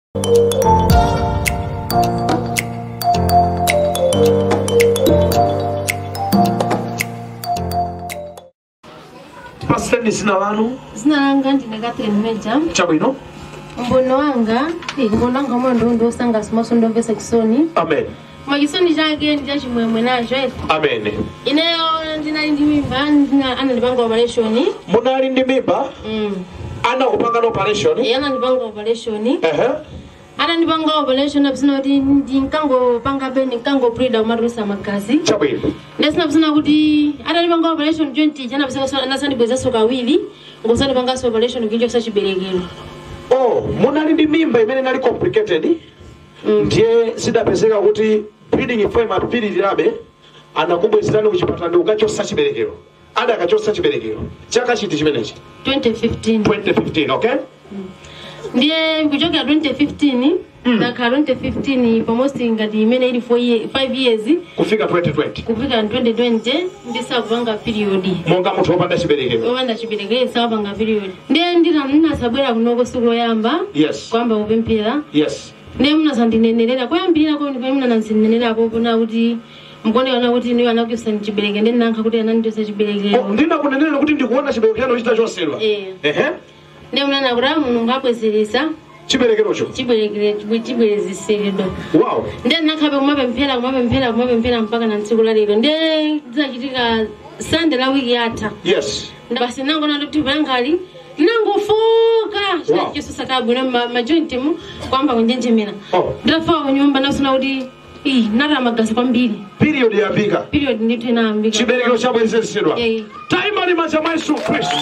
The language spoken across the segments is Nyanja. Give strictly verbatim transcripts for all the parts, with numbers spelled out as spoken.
Pastor zina lanu? Zina langa ndine Catherine Meja. Chabwino? Mbono wanga, mbono wanga mbono ndo sanga smaso ndo vesa kisoni. Amen. Makisoni jage ndija chimwemwe nacho. Amen. Ineyo ndina ndi mimba ndina ana ndipanga operation. Muna ali ndi mimba? Mm. Ana kupanga operation? Eh, ana ndipanga operation. Ehe. Ana ndipanga operation absina kuti ndinkango panga be ndinkango breeder umarusa magazi. Chabwino. Ndesina absina kuti ana ndipanga operation twenty jana absina so nasani bweza so kawili. Ngosani panga operation kinjo kusa chiberekero. Oh, muna ali ndi mimba imene nali complicated? Mm. Ndiye sidapezeka kuti breeding ifo imapirirabe anakubwezerani kuchipatala ukachosa chiberekero. Ada akachosa chiberekero. Chaka chiti chimenechi? twenty fifteen. twenty fifteen, okay? Mm. Ndiye kuchoka twenty fifteen mm. na twenty fifteen pamosi ngati imene ili five years kufika twenty twenty. Kufika twenty twenty ndisa kupanga period. Monga muthu opanda chiberekero. Opanda chiberekero sapanga period. Ndiye ndina nina sabwera kunoko siku yamba. Yes. Kwamba upempera. Yes. Ndiye muna sandinenelera kuyambira ko ndipo muna nansinenelera ko kuna kuti mukone kana kuti niyo anakusa chiberekero ndi nanka kuti ananditosa chiberekero. Oh, ndina kunenelera kuti ndikuona chiberekero chita chosedwa. Eh. Ehe. Ndiye muna nakura munhu ngabwezeresa chiberekerocho chiberekero chibwereziseredo. Wow. Ndiye nakhabe kumapemphera kumapemphera kumapemphera mpaka na tsiku la lero. Ndiye zachitika Sunday la wiki yatha. Yes. Basi nango na kuti vangali nangofuka wow. Yesu sakabwera ma joint mu kwamba kunjenjemera. Oh. Ndafa kunyumba nasuna kuti ii nara magazi kwambiri. Period yapika. Period ndithu inayambika. Chiberekero chabwezeresedwa. Yeah. Time ali manja mwa Yesu Kristo.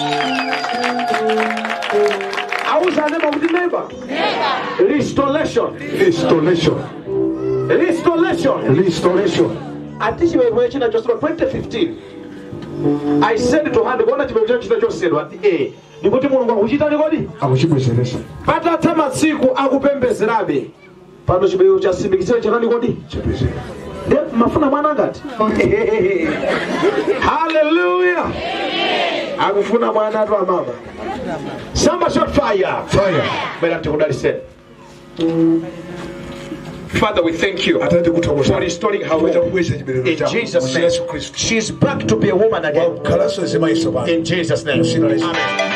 Auza neba kuti neba. Neba. Restoration. Restoration. Restoration. Restoration. Ati chiberekero china chosedwa twenty fifteen. I said to hand gona chiberekero china chosedwa ati eh. Ndikuti mulungu akuchita nikodi? Akuchibwezeresa. Patatha masiku akupembezerabe. Pano chiberekero cha simikiziro chanani kodi? Chibwezera. Ndiye mafuna mwana ngati? Hallelujah. Amen. Akufuna mwana atu amama. Samba shot fire. Fire. Bela tukudaliseni. Father, we thank you for restoring her womb. In Jesus' name. She's back to be a woman again. In Jesus' name. Amen.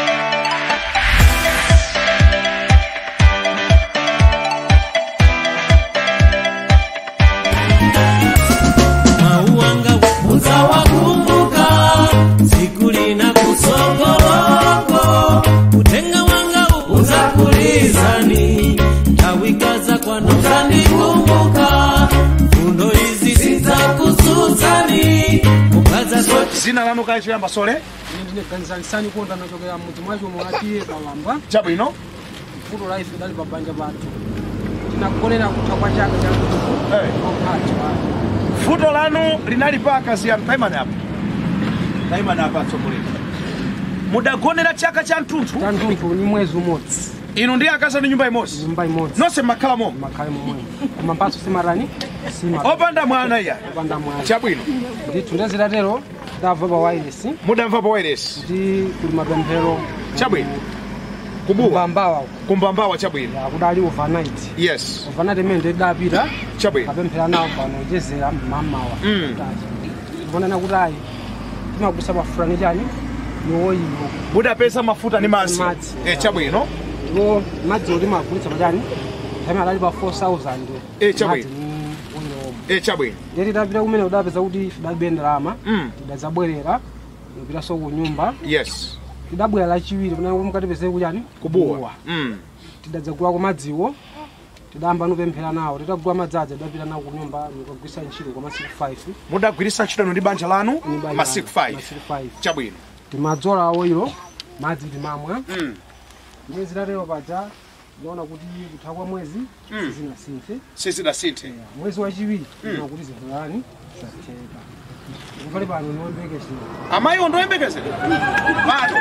Zina lanu kaya chiyamba sole? Ndine kanisa lisani konda nachokera mudzi mwacho mwatiye kalamba. Chabwino. Futo life dali babanja bathu. Tinakolera kutha kwa chaka cha mtu. Eh. Futo lanu linali pa kazi ya taimani hapa. Taimani hapa tsogolera. Mudagonera chaka cha mtuntu. Cha mtuntu ni mwezi umodzi. Inu ndiye akaza ni nyumba imodzi. Nyumba imodzi. Nose makhala mo. Makhala mo. Kumampaso simarani? Sima. Opanda mwana ya. Opanda mwana. Chabwino. Nditu ndezera lero ndava pa wireless. Mudamva pa wireless. Ndi kuli mapemphero. Chabwino. Kubuwa. Kumbambawa. Kumbambawa chabwino. Ya kudali overnight. Yes. Overnight mende dapita. Chabwino. Apemphera nawo pano jezera mamawa. Mm. Bona na kudai. Timakusa bafurani chani. Noyimo. Muda pesa mafuta ni mazi. Eh chabwino. Ngo madzi oti magulitsa pachani. Kama alali pa four thousand. Eh chabwino. Eh chabwino. Ndiri tapita kumene udapeza kuti dabenda lama. Mm. Tidadzabwerera. Ndipita so ku nyumba. Yes. Tidabwera la chiwiri kuna mukatipeze kuchani? Kubuwa. Mm. Tidadzagula ku madziwo. Tidamba nopemphera nawo. Tidagula madzaza tidapita nawo ku nyumba nikagwisa ntchito kwa masiku five. Mudagwirisa ntchito ndi banja lanu masiku five. Masiku five. Chabwino. Timadzola oilo madzi timamwa. Mm. Mwezi latero paja naona kuti kutha kwa mwezi mm. sizina sinthe. Sizina sinthe. Yeah. Mwezi wachiwiri mm. kuti zinthu zatheka. Ngopale pano ndoyembekezera. Amayi ndoyembekezera. Bado.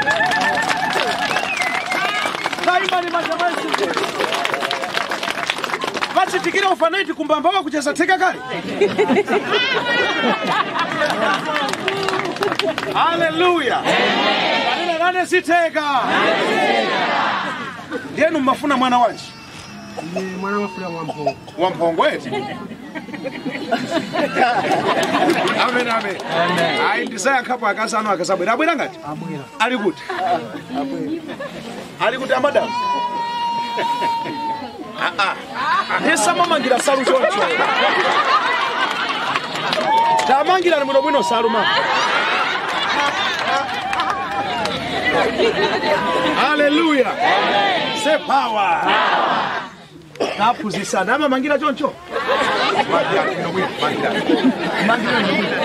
Kaimba ni majamaizi. Vachitikira ufanaiti kumbambawa kucheza teka kale. Hallelujah. Amen. Nane siteka. Ndienu mmafuna mwana wanji. Ni mwana mafula wa mpongo. Wa mpongo eti? Amen amen. Ai ndisaya khapa akasano akasabwera. Abwera ngati? Abwera. Ali kuti? Abwera. Ali kuti amadam? Ah ah. Esa mamangira salu choncho. Tamangira ni muno bwino salu mama. Hallelujah. Amen. Say power. Power. Napuzisa nama mangira choncho. Mangira ni bwino mangira. Mangira ni bwino.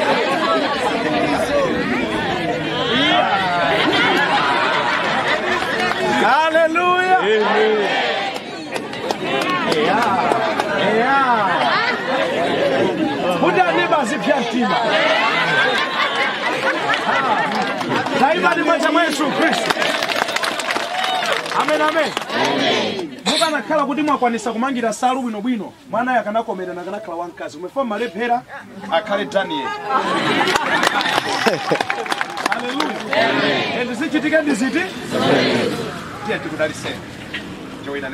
Hallelujah. Amen. Yeah. Yeah. Buda neba zipyantima. Taiba ni mwacha mwa Yesu Kristo. Amen amen. Muka nakala kuti mwakwanisa kumangira salu bwino bwino. Mwana yakanakomera nakanakala wankazi. Umefa malephera akale Daniel. Hallelujah. Amen. And zichitika ndiziti? Tiye tikudaliseni. Joina ni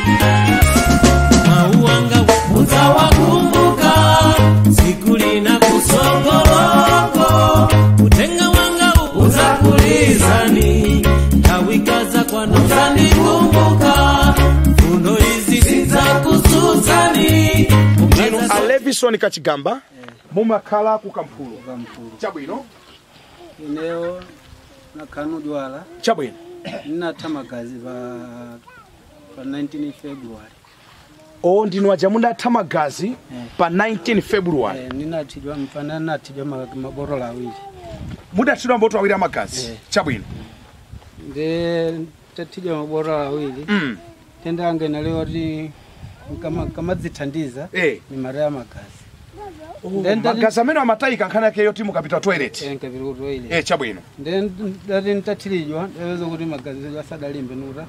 Mauanga utawakumbuka siku lina kusongoloko utenga wanga uzakulizani tawikaza kwa nuzani kumbuka fundo hizi zitakusuzani Jino Alevison Kachigamba mumakala ku Kampulu. Chabwino Ineo na kanu dwala chabwino nina tamagazi ba pa nineteen February. O ndino ajamunda tamagazi yeah. Pa nineteen February. Eh nina tijwa mfana na tijwa maboro awili. Muda tijwa mboto awili amagazi. Yeah. Chabwino. Nde tatijwa maboro awili. Mm. Tenda ange na leo ri kama kama zitandiza eh. Ni mara ya magazi. Oh, magazi ameno amatai kankana ke yoti mukapita toilet. Eh nkabiro toilet. Eh chabwino. Nde ndari ntatilijwa ezo kuti magazi yasadalimbwe nura.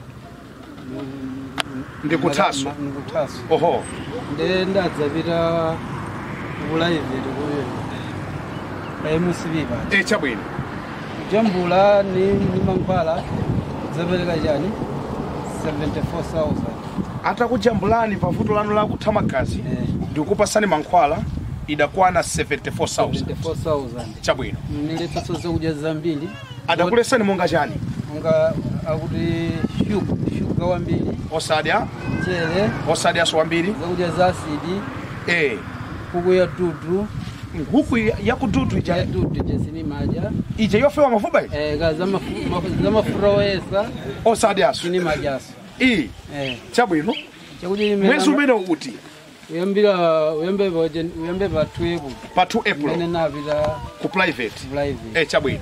Ndi kutaso. Ndi kutaso. Oho. Nde ndadzapita ubulayive kuyo. Ayi musibiba. Eh chabwino. Jambula ni ni mankwala zabereka jani seventy-four thousand. Ata kujambulani pavuto lanu la kutamagazi eh. Ndikupasani mankwala idakwana seventy-four thousand. seventy-four thousand. Chabwino. Nilipasa kujaza mbili. Adakulesani munga jani? Munga akuti shuga shuga wa mbili. Osadia? Chele. Osadia so mbili. Kujaza asidi. Eh. Kuku ya dudu. Huku ya kududu ija ya dudu jesini maja ije yofe wa mafuba eh gaza mafuba zama furowesa osadia so ni majaso eh eh chabwino chakuji mwezi ubeno uti uyambira uyambe boje uyambe batwebu pa two April nene na bila ku private private eh chabwino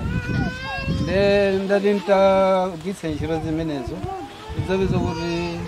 eh nde ndadinta gitse nshiro zimenezo izabizo kuti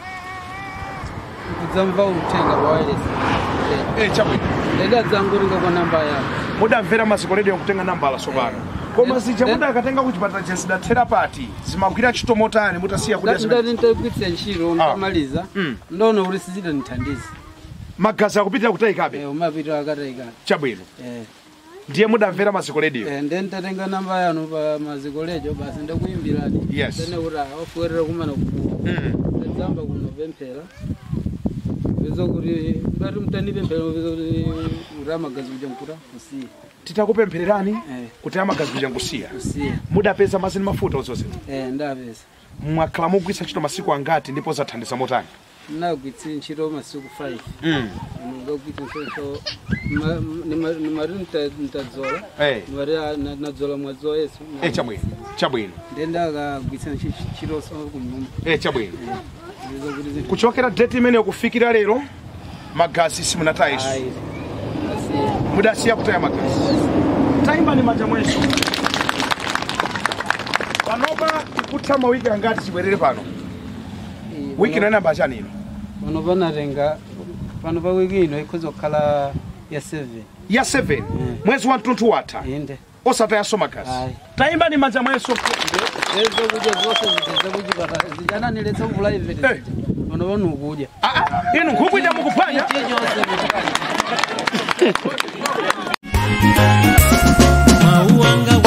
kuzamva utenga wireless eh chabwino ndenda zanguringa kwa namba yako muda mvera maziko radio kutenga namba la sobana koma zija muda akatenga kuchipata chesi da therapy zimagwira chitomotani mutasiya kuti ndenda ndintabwitse nshiro ndamaliza ndono uri sizida nithandiza magazi akupitira kutaikabe eh umapitira akataika chabwino eh ndiye muda mvera maziko radio eh ndenda tenga namba yanu pa maziko radio basi ndakuimbirani yes ndene ura ofuerera kumana ku mm ndamba kuno vempera Vezo kuri ngari mutani pempera vezo kuri urama gazi kuja nkura kusia titakupemphererani eh kuti amagazi kuja kusia kusia muda pesa mazini mafuta uzose eh ndapesa mwakala mugwisa chito masiku angati ndipo zathandiza motani nagwitsi nchiro masiku five mm ngagwitsi nchiro ni mari ntadzola eh mari nadzola mwadzo yesu eh chabwino chabwino ndenda kagwitsa nchiro so kunyumba eh chabwino kuchokera date imene yokufikira lero magazi simunataiso mudasiya kutaya magazi taimba ni manja mwenso panopa tikutama wiki angati chibwerere pano wiki ino namba chani ino pano panatenga pano pa wiki ino ikuzokhala ya seven ya seven mwezi wa mtuntu watha inde osataya so magazi taimba ni manja mwenso lezo kuja zose ziteza kujipata zijana niletsa kuvula ivete pano pano ukuja inu nkhukuja mukupanya Mauanga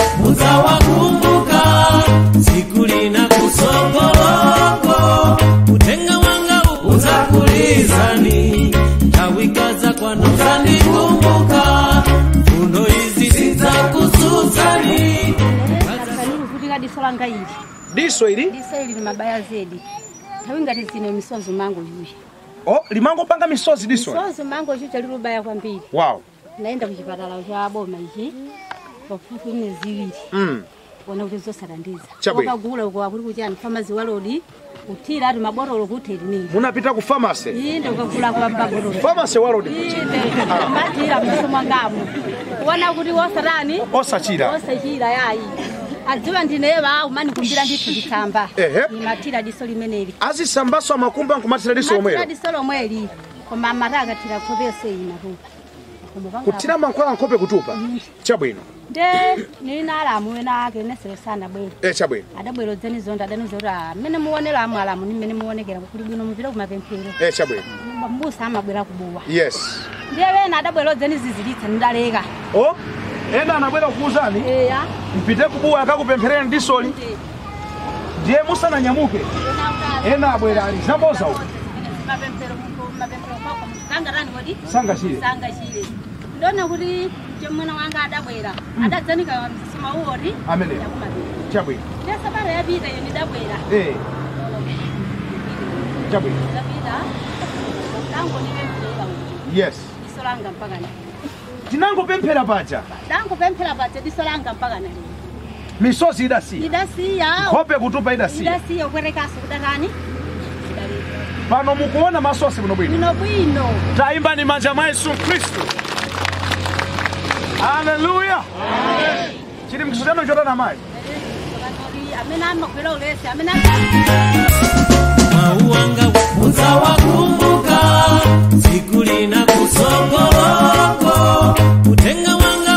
utawakumbuka siku lina kusongoloko utenga wanga uzakulizani tawikaza kwa nozani kumbuka funo hizi zitakusuzani kuvutika diso langa ili diso ili diso ili ni mabaya zedi tawinga tizine misozo mango yuji oh limango panga misozi diso misozo mango yuji chaliru baya kwa mbili wow naenda kuchipatala cha boma ichi kwa fufu ni ziwili mm wana ulizo sarandiza Chabwe. wakagula kwa kuli kujani pharmacy walodi utira ati mabotolo kuteli nini munapita ku pharmacy inde ukagula kwa mabotolo pharmacy walodi inde matira msomo ngamu wana kuti wasarani osachira osachira yayi adziwa ndineva umani kumbira ndithu nditamba Ehe. ni matira diso limeneli azisambaso amakumba nkumatira diso omwelo matira diso lomweli koma maraga tira kopese ina tu kutira mankhwala nkope kutupa chabwino nde nina alamu wena ake nesero sana bwelo eh chabwino adabwelo dzeni zonda adanuzora mene muonera amu alamu ni mene muonekera kuli bwino muvira kumapemphero eh chabwino mbusa amabwera kubuwa yes ndiye wena adabwelo dzeni zizilitsa ndaleka oh enda anabwera kuuzani eya mpite kubuwa akakupempherera ndisoli ndiye musana nyamuke ena abwera ali zaboza uko mapemphero mapemphero kwa kanga rani wodi sanga chile sanga chile ndona kuti chemwana wanga adabwera adadzanika msima uori amene chabwino ndesa bara yapita yoni dabwera eh chabwino dabita dango ni pemphera yes isolanga mpaka na tinangopemphera paja dango pemphera paja disolanga mpaka na misozi idasi idasiya hope kutupa idasi idasiya kwerekaso kudarani pano mukuona masosi buno bwino bwino bwino taimba ni manja mwa Yesu Kristo haleluya amen chiri mkisudano jota na mai amena amakwera ulesi amena mauanga uzawakumbuka siku lina kusongoloko utenga wanga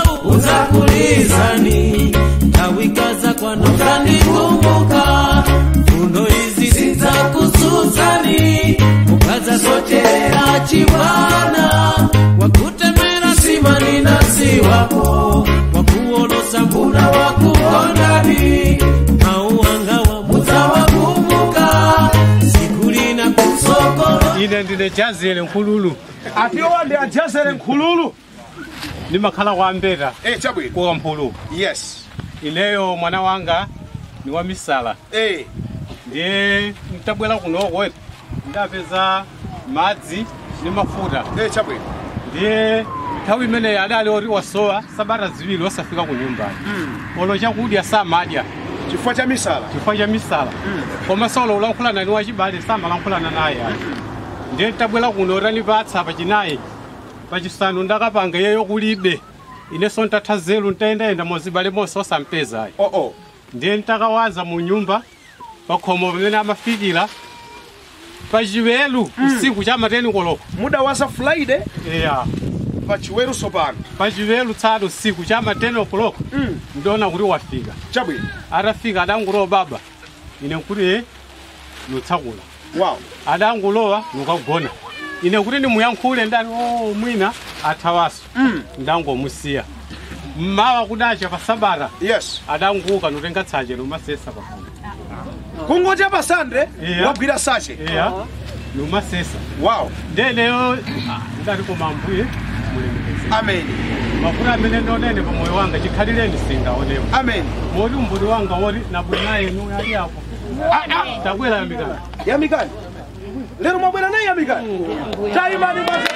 uzakulizani tawikaza kwa nozani kumbuka funo hizi zitakusuzani ukaza sotelera chibwana wakutemera simani nasi wako wakuolosa mbuna wakukondani mauanga wa muzawakumbuka siku lina kusongolo ine ndine jazele nkhululu atiyo wande ajazele nkhululu ni makhala kwa mbeta eh chabwino kwa mphulu yes ineyo mwana wanga ni wa misala eh ndiye mtabwela kunoko ndapeza madzi ni mafuta eh chabwino ndiye nthawi imene adali oti wasowa sabata ziwiri osafika ku nyumba mm. olo chakudya samadya chifukwa cha misala chifukwa cha misala mm. koma solo ulankhulana ni wachibale samalankhulana naye ndiye tabwela kuno utanipatsa pachinayi pachisanu ndakapanga yeyo kulibe ineso ntatha zelu ntayendayenda mozibale monse osampezayi oh oh ndiye ntakawaza mu nyumba pakhomo pamene amafikira pachiwelu mm. usiku cha mateni koloko muda wasa Friday yeah. pachiweru sopano pachiwelu tsado usiku cha mateni koloko mm. ndiona kuti wafika chabwino atafika adangulowa baba ine nkuti e nutsakula wow adangulowa nukagona ine kuti ndimuyankhule ndani oh mwina athawaso mm. ndangomusiya mmawa kudacha pa sabata yes adanguka nutenga tsache numasesa pakhomo kungoja pasande yeah. wagwira sache yeah. numasesa wow ndeneyo ndati koma mbuye mulemekeze amen mafuta amene ndonene pa moyo wanga chikhalireni singaonepo amen moti umbuli wanga woti nabwina yenu ali apo tabwera yamikani yamikani lero mwabwera naye yamikani taimani mwaza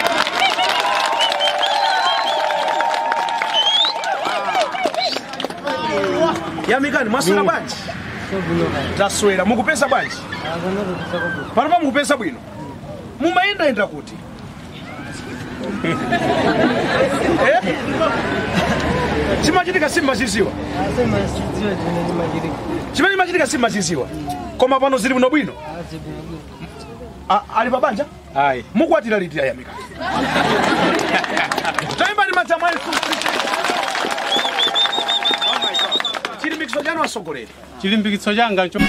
yamikani mwaswera bwanji taswera mukupesa bwanji panopa mukupesa bwino mumayendayenda kuti eh? chimachitika simmachiziwa chimene chimachitika simmachiziwa koma pano zili bwino bwino ali pabanja ayi mukwatira liti yamikani taimbani manja mwa Yesu chilimbikitso chanu asogolera chilimbikitso changa ncho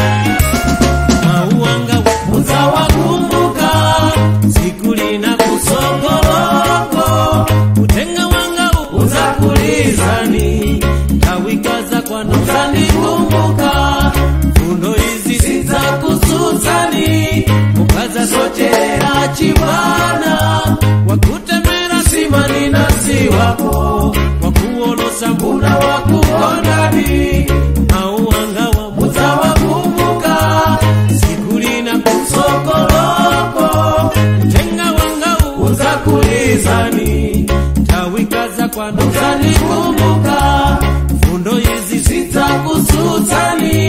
mauanga uzawakumbuka siku lina kusongoloko utenga wanga uzakulizani tawikaza kwa nozani kumbuka funo hizi zitakusuzani ukaza sote kwanu muzandikumbuka fundo izi zidzakusutsani